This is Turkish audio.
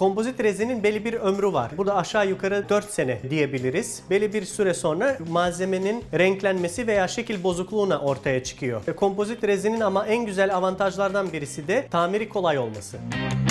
Kompozit rezinin belli bir ömrü var. Burada aşağı yukarı 4 sene diyebiliriz. Belli bir süre sonra malzemenin renklenmesi veya şekil bozukluğuna ortaya çıkıyor. Kompozit rezinin ama en güzel avantajlardan birisi de tamiri kolay olması.